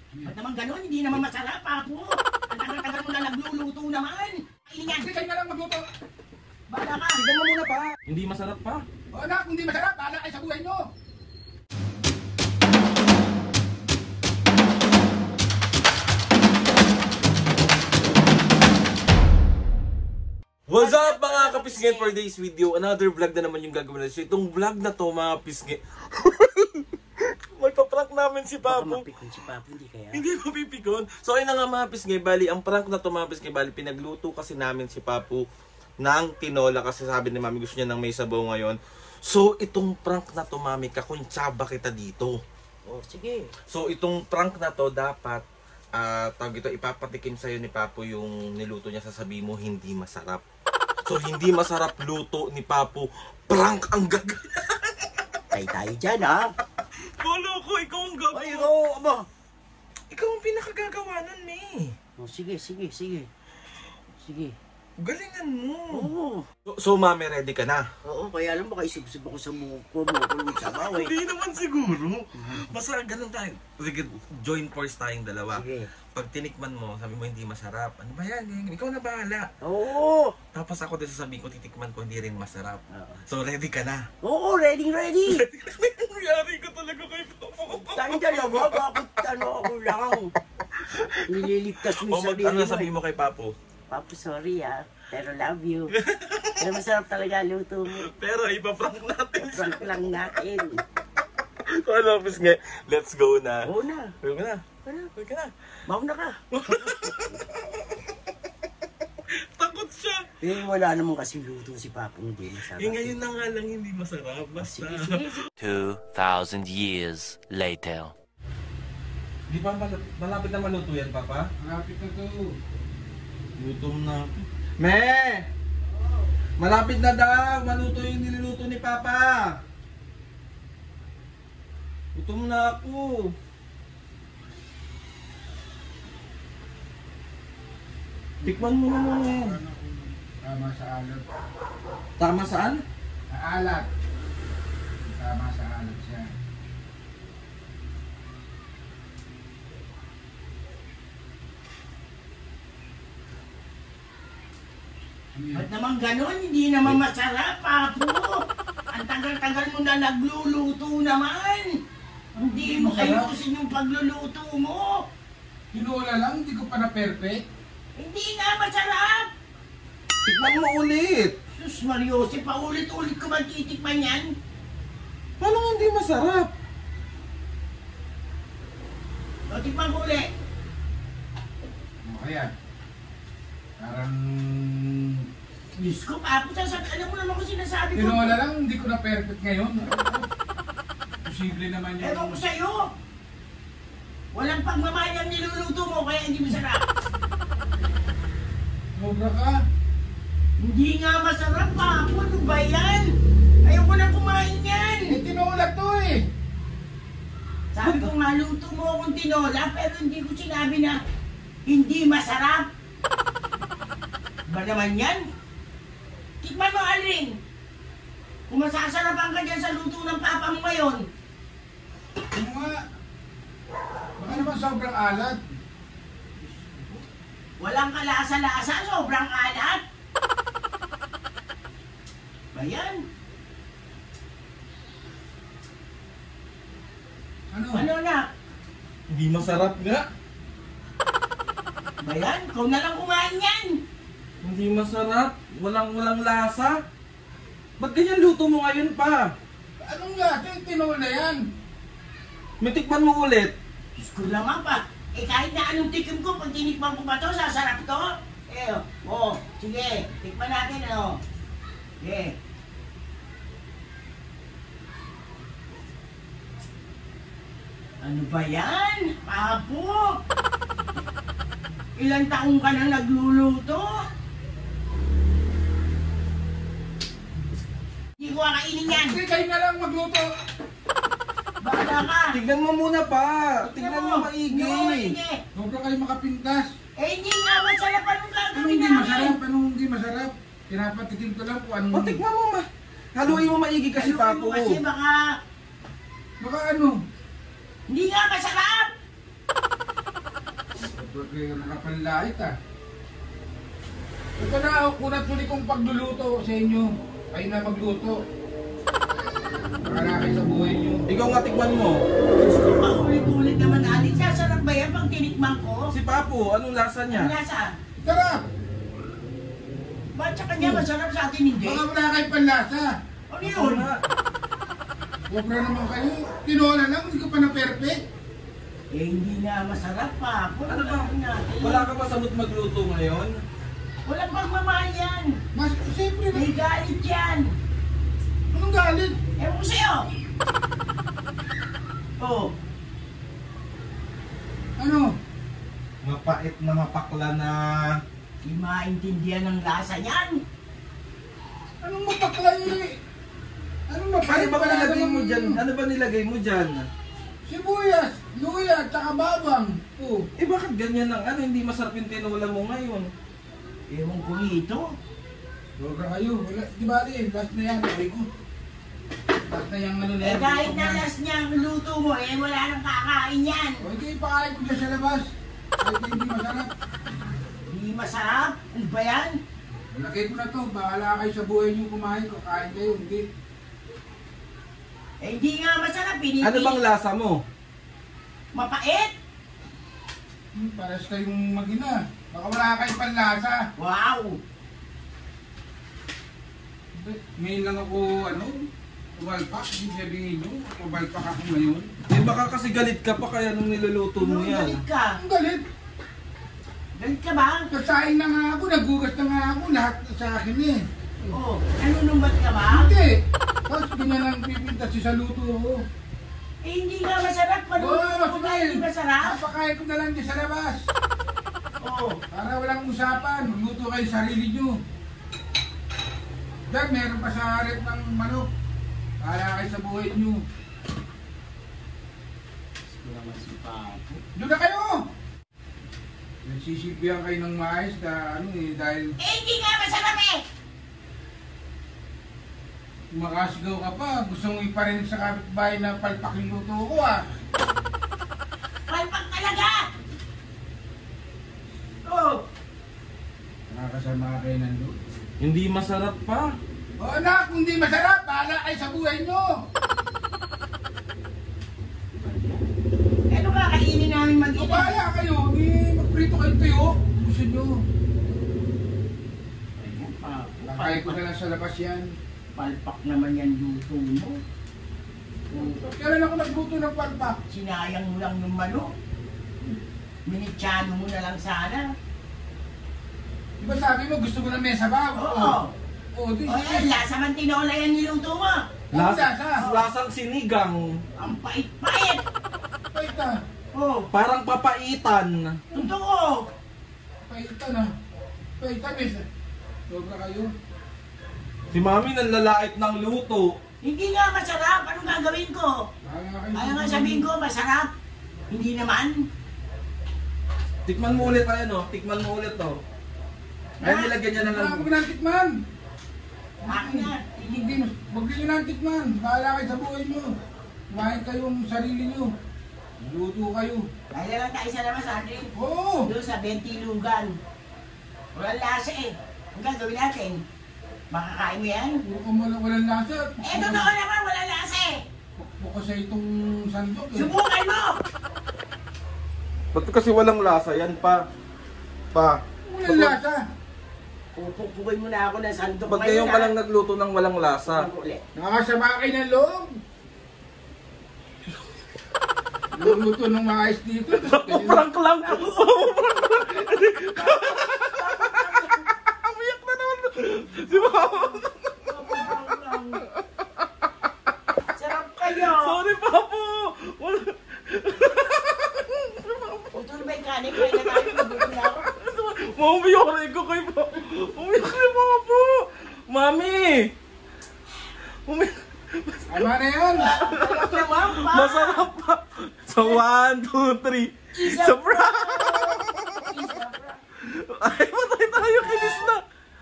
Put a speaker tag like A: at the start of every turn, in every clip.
A: Ba't naman gano'n? Hindi naman masarap, Papo. Ang tagal-tagal mo na nagluluto naman. Kainin yan.
B: Hindi kayo na lang magluto.
A: Bahala ka.
C: Tignan mo muna pa. Hindi masarap pa.
B: O anak, kung hindi masarap, bahala kayo sa buhay nyo.
C: What's up mga kapisngin, for today's video? Another vlog na naman yung gagawin natin. So itong vlog na to mga kapisngin, may paprank namin si Papo.
A: Baka mapikon si Papo, hindi kaya?
C: Hindi ko pipikon. So ayun na nga mga kapisngin, bali ang prank na to mga kapisngin, bali pinagluto kasi namin si Papo ng tinola kasi sabi ni Mami gusto niya ng may sabaw ngayon. So itong prank na to Mami, kakuntsaba kita dito.
A: Oh, sige.
C: So itong prank na to dapat tawag ito, ipapatikim sa'yo ni Papo yung niluto niya, sasabihin mo hindi masarap. So hindi masarap luto ni Papo, prank ang gagawin.
A: Tay tayo dyan, ha?
C: Bolo ko, ikaw ang gagawa.
A: Ay, ikaw, aba.
C: Ikaw ang pinakagagawa nun, eh.
A: Oh, sige. Sige.
C: Galingan mo.
A: Oo.
C: So Mami, ready ka na?
A: Oo, kaya alam mo, kaisip-sip ako sa muko mo sa baway.
C: Hindi naman siguro. Basta ganun tayo. Sige, join force tayong dalawa.
A: Sige.
C: Pag tinikman mo, sabi mo hindi masarap. Ano ba yan? Ikaw na bahala.
A: Oo.
C: Tapos ako din sasabihin ko, titikman ko, hindi rin masarap.
A: Oo.
C: So ready ka na?
A: Oo, ready.
C: Nangyari ka talaga kay Papo.
A: Tayong dalawa, bakit ako lang? Nililigtas mo
C: O
A: yung sarili
C: ano
A: mo.
C: sabihin mo kay Papo?
A: Papo, sorry pero love you. Pero masarap talaga luto mo.
C: Pero ipaprank natin siya.
A: Prank lang natin.
C: So ano, nga, let's go na.
A: Oo na.
C: Go na. Go ka na.
A: Mauna ka.
C: Takot siya.
A: Eh, wala naman kasi luto si Papo, hindi masarap.
C: Eh ngayon na nga lang hindi masarap. Basta.
A: Sige.
D: 2,000 years later.
C: Di ba malapit na maluto yan, Papa?
B: Malapit na to.
C: Gutom na. Me! Malapit na daw. Maluto yung niluluto ni Papa. Gutom na ako. Tikman mo na muna yan.
B: Tama sa alat.
C: Tama saan?
B: Sa alat. Tama sa alat siya.
A: Ba't naman gano'n? Hindi naman masarap, Papo. Ang tagal-tagal mo na nagluluto naman. Hindi mo ayusin yung pagluluto mo.
B: Tinola lang, hindi ko pa na-perfect.
A: Hindi nga masarap.
C: Tikman mo ulit.
A: Sus, Mariose, paulit-ulit ko magtitikman yan.
C: Paano hindi masarap?
A: O, tikman ko ulit.
B: O kaya, parang
A: Diyos ko, Papo, alam mo naman kung sinasabi ko.
B: tinola lang, hindi ko na-perfect ngayon. Posible naman yun.
A: Ewan ko sa'yo. Walang pagmamayang niluluto mo, kaya hindi masarap.
B: Sobra ka.
A: Hindi nga masarap, Papo. Ano ba yan? Ayaw ko na kumain yan.
B: Eh, tinola to eh.
A: Sabi ko nga, luto mo akong tinola, pero hindi ko sinabi na hindi masarap. Ba naman yan? Tikman mo, Alring. Kung masasarapan ka dyan sa luto ng papa mo ngayon.
B: Ano nga? Baka naman sobrang alat.
A: Walang kalasa-lasa, sobrang alat. Ba yan?
B: Ano?
A: Ano na?
C: Hindi masarap nga.
A: Ba yan? Ikaw na lang kumain yan.
C: Hindi masarap. Walang lasa. Ba't ganyan luto mo ngayon pa?
B: Anong lasa? Tinola yan.
C: May tikman mo ulit.
A: Diyos ko naman pa. Eh kahit na anong tikim ko, pag tinikman ko pa to, sasarap to. Sige, tikman natin, Sige. Ano ba yan? Papo! Ilang taong ka na nagluluto? Hindi ko kakainin yan.
B: Hindi kayo na lang magluto.
A: Bahala ka.
C: Tignan mo muna pa. Tignan mo maigi.
A: No, sige.
B: Sobra kayo makapintas.
A: Eh, hindi nga masarap. Anong
B: Anong
A: gagawin
B: hindi
A: namin?
B: masarap? Anong hindi masarap? Pinapatikim ko lang kung anong...
C: O tignan mo ma. Haluin mo maigi kasi
A: Haluin mo
C: Papo.
A: kasi baka
B: Baka ano?
A: hindi nga masarap.
B: kayo nakapanlait ah. Ito na, unang tuli kong pagluluto sa inyo. Kayo na magluto. Para kayo sa buhay nyo.
C: Ikaw nga tikman mo.
A: Paulit-ulit naman natin. Sasarap ba yan pag tinikman ko?
C: Si Papo, anong lasa
A: Ang
C: niya?
A: lasa?
B: Sarap!
A: Ba't sa kanya masarap sa atin hindi?
B: Baka wala kayo panlasa.
A: Ano
C: Ikaw
A: yun?
C: nga.
B: Sobra naman kayo. Tinola lang, hindi ko pa na-perfect.
A: Eh hindi nga masarap pa.
C: Ano ba? Wala ka ba sa mood magluto ngayon?
A: Walang pagmamahal yan.
B: Mas, siyempre na.
A: May galit yan.
B: Anong galit?
A: Ewan ko sa'yo. Oh.
B: Ano?
C: Mapait na mapakla na.
A: Di maintindihan ng lasa niyan.
B: Anong mapaklay? Anong mapaklay?
C: Ano ba nilagay mo dyan? Ano ba nilagay mo dyan?
B: Sibuyas, luya, tsaka bawang. Oh.
C: Eh bakit ganyan ang ano? Hindi masarap yung tinola mo ngayon.
A: Ewan ko nito.
B: Sobra kayo. Wala, di ba rin? Last na yan. Sabi ko. Last na yung ano na
A: Eh
B: yan.
A: kahit
B: gusto
A: na
B: ko
A: last niya ang luto mo, eh wala nang kakain yan.
B: O, hindi ipakain ko dyan sa labas. Kahit hindi masarap.
A: Di masarap. Ano ba yan?
B: Lagay ko na to. Bahala kayo sa buhay niyo kumain. Kakain kayo. Hindi.
A: Eh hindi nga masarap. Pinipili.
C: Ano bang lasa mo?
A: Mapait.
B: Paras kayong mag-ina. Baka wala kayong panlasa.
A: Wow.
B: Ngayon lang ako, ano, tumalpak. Hindi sabihin nyo. Tumalpak ako ngayon.
C: Eh baka kasi galit ka pa kaya nung niluluto mo
A: Ano
C: yan.
A: galit ka?
B: Ang galit.
A: Galit ka ba?
B: Kasain na nga ako. Nagugas na nga ako. Lahat sa akin eh.
A: Oh. Nanunumbat ka ba?
B: Hindi. Tapos ganyan lang pipintas sa luto ko.
A: Eh hindi nga masarap. Manunumbat ko ba hindi masarap?
B: Napakain ko na lang dyan sa labas.
A: Oh.
B: Para walang usapan. Magluto kayo sa sarili nyo. Diyan, meron pa sa rep ng manok. Para kayo sa buhay nyo. Doon na kayo! Nagsisipyan kayo ng mais na ano eh, dahil
A: Eh hindi nga masarap eh.
B: makasigaw ka pa. Gusto mong iparinig sa kapitbahay na palpak yung luto ko ah.
A: Palpak talaga. Oh.
B: Nakakasama kayo ng luto.
C: Hindi masarap pa.
B: O anak, kung di masarap, bahala kayo sa buhay nyo.
A: Ano kakainin namin
B: O
A: mag-ina?
B: bahala kayo, magprito kayo tuyo. Gusto nyo.
A: Ayun pa.
B: Kakain ko na lang sa labas yan.
A: Palpak naman yan luto mo.
B: Kailan ako nagluto ng palpak?
A: Sinayang mo lang yung manok. Minitsano mo na lang sana.
B: Di ba sabi mo gusto mo na may sabaw?
A: Oo.
B: Oo, di
A: O yan, lasa man tinola yan niluto mo.
C: Lasang sinigang.
A: Ang pait-pait.
B: Pait na.
A: Oh,
C: Parang papaitan.
A: totoo.
B: Pait na. Pait na, miss. Sobra kayo.
C: Si Mami nanlalait ng luto.
A: Hindi nga masarap. Anong gagawin ko?
B: Bahala kayo.
A: Ano nga sabihin ko, masarap? Hindi naman.
C: Tikman mo ulit tayo, no? Tikman mo ulit, to. Ay, nilagyan niya na lang.
B: Huwag na tikman.
A: Akin na.
B: Hindi, huwag nyo na tikman. Bahala kayo sa buhay nyo. Kumain kayong sarili nyo. Luto kayo.
A: Kaya lang tayo sa labas atin.
B: Oo.
A: Doon sa Bentilugan. Walang lasa eh. Ang gagawin natin? Makakain mo yan?
B: Puro ka walang lasa.
A: Eh, totoo naman, walang lasa eh.
B: Bukas sa itong sandok eh.
A: Subukan mo!
C: Ba't kasi walang lasa? Yan pa.
B: Walang lasa.
A: Pupukpukin mo na ako ng sandok.
C: Ba't ngayon ka lang nagluto ng walang lasa?
A: Ulit.
B: Nakakasama kayo ng loob. Luluto ng maayos dito.
C: Prank lang! Umiyak na naman! Si Mama!
A: Sarap kayo!
C: Sorry, Papo!
A: Utol ba yung kanin? Kaya na tayo, mabuti na ako.
C: Umiyak ko kay Papo! Umiyak si Papo! Mami! Umiyak!
B: Tama na yan.
A: Sarap naman pa!
C: Masarap pa! So, 1, 2, 3. Sa prank! Ay, matay tayo, kinis na!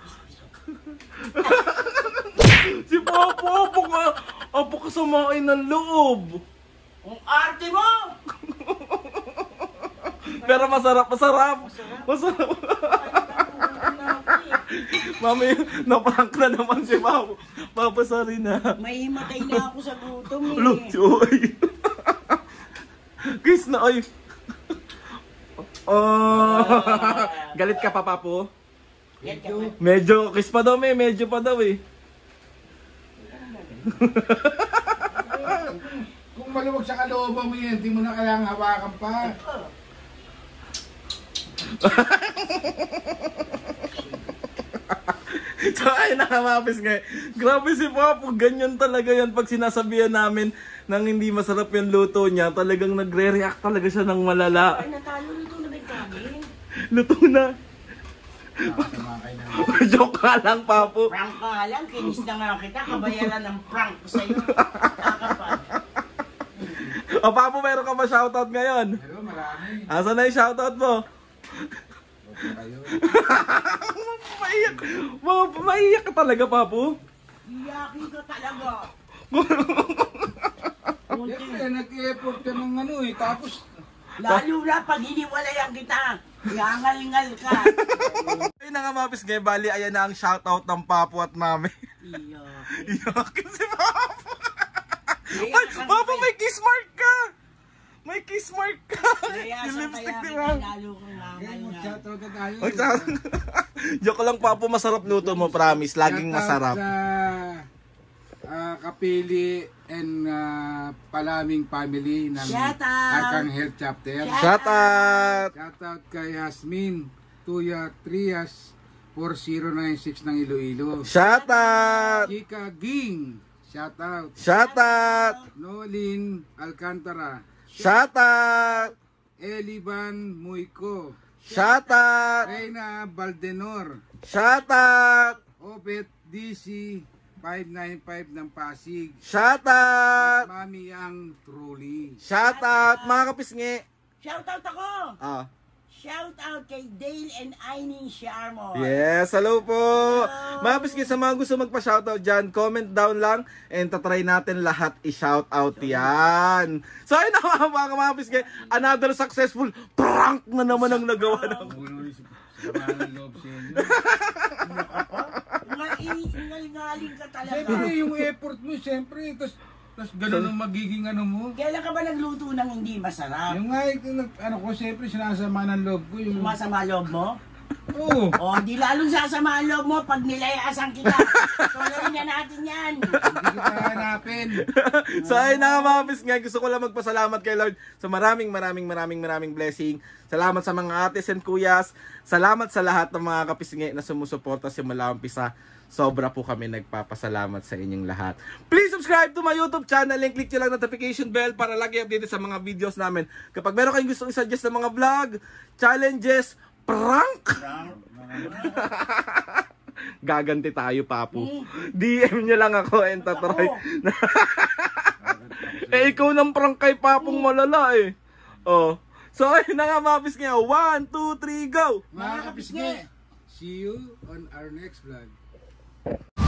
C: Si Papo, apakasamain ng loob!
A: Ang arte mo!
C: Pero masarap. Mami, naprank na naman si Papa. Papasari na.
A: May himatay na ako sa gutom eh.
C: Lucho, ay. Kiss na, ay. Oh. Galit ka pa, Papo?
A: Yan ka ba?
C: Medyo, kiss pa daw, medyo pa daw eh.
B: Kung maluwag sa kalooban mo yan, hindi mo na kailangang hawakan pa.
C: So ay nakamapis nga. Grabe si Papo, ganyan talaga yan pag sinasabihan namin nang hindi masarap yung luto niya. Talagang nagre-react talaga siya ng malala.
A: Ay, natalo nito na may kanin.
C: Luto na.
B: Nakasama kayo na.
C: Joke ka lang, Papo.
A: Prank ka nga lang, kinis na nga kita. Kabayaran ng prank ko sa'yo. Nakapal.
C: O Papo, meron ka ba shoutout ngayon?
B: Pero marami.
C: Asan na yung shoutout mo?
B: Okay kayo.
C: Maiyak ka talaga, Papo.
A: Iyakin ka talaga.
B: Siyempre, nag-effort ka ng ano eh. Tapos,
A: Lalo na pag hiniwalayan kita. Ngangal-ngal ka.
C: Ay na nga mapis ngayon, bali ayan na ang shoutout ng Papo at Mami.
A: Iyakin.
C: Iyakin si Papo. Ay, Papo, may kiss mark ka! May kiss mark ka!
A: Kaya
C: Yung
A: sa
C: lipstick
A: kaya
C: ni
A: kita
C: Mami.
A: lalo kong
B: again,
A: ngangal-ngal.
B: mag-shoutout na tayo.
C: Ay, joke lang, Papo, masarap luto mo, promise. Laging
B: Shoutout
C: masarap.
B: sa Kapili and Palaming family ng
A: Shoutout!
B: Arkang Health Chapter.
C: Shoutout!
B: Shoutout kay Yasmin Tuya Trias 4096 ng Iloilo.
C: Shoutout!
B: Chika Ging. Shoutout.
C: Shoutout!
B: Nolin Alcantara.
C: Shoutout!
B: Eliban Muico.
C: Shoutout!
B: Reina Baldenor.
C: Shoutout!
B: Obet DC 595 ng Pasig.
C: Shoutout!
B: Mami ang truly.
C: Shoutout! Mga kapisngi!
A: Shoutout ako!
C: Ah.
A: Shoutout kay Dale and Aining Sharmon.
C: Yes, hello po! Mga kapisngi, sa mga gusto magpa-shoutout dyan, comment down lang and tatry natin lahat i-shoutout yan. So ayun na mga kapisngi, another successful prank na naman ang nagawa ng...
B: Samahan loob sa inyo.
A: Ingal-ngaling ka talaga.
B: Siyempre yung effort mo, siyempre. Tapos ganun ang magiging ano mo.
A: Kailan ka ba nagluto ng hindi masarap?
B: Yung nga, ano ko, siyempre sinasama ng loob ko. Yung...
A: Masama loob mo?
B: Oo.
A: O, di lalong sasama ang loob mo pag nilayasan kita. Tuloy na natin yan.
B: Hindi kita hanapin.
C: So ayun na nga mga kapisngi, gusto ko lang magpasalamat kay Lord sa maraming blessing. Salamat sa mga ates and kuyas. Salamat sa lahat ng mga kapisngi na sumusuporta simula umpisa. Sobra po kami nagpapasalamat sa inyong lahat. Please subscribe to my YouTube channel and click nyo lang notification bell para lagi updated sa mga videos namin. Kapag meron kayong gustong isuggest na mga vlog, challenges, prank, gaganti tayo, Papo. DM nyo lang ako and tatry. Eh, ikaw ng prank kay Papong malala eh. Oh. So, ayun na nga mga kapisngi. 1, 2, 3, go!
B: Mga kapisngi, see you on our next vlog.